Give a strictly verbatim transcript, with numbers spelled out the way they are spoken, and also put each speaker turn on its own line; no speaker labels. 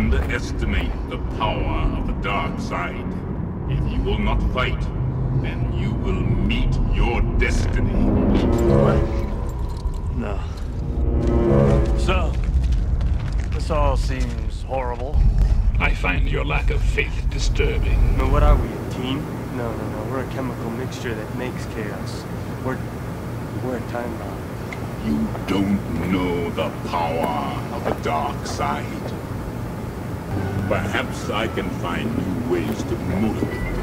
underestimate the power of the dark side. If you will not fight, then you will meet your destiny.
What? No. So, this all seems horrible.
I find your lack of faith disturbing.
But what are we, a team? No, no, no. We're a chemical mixture that makes chaos. We're... we're a time bomb.
You don't know the power of the dark side. Perhaps I can find new ways to motivate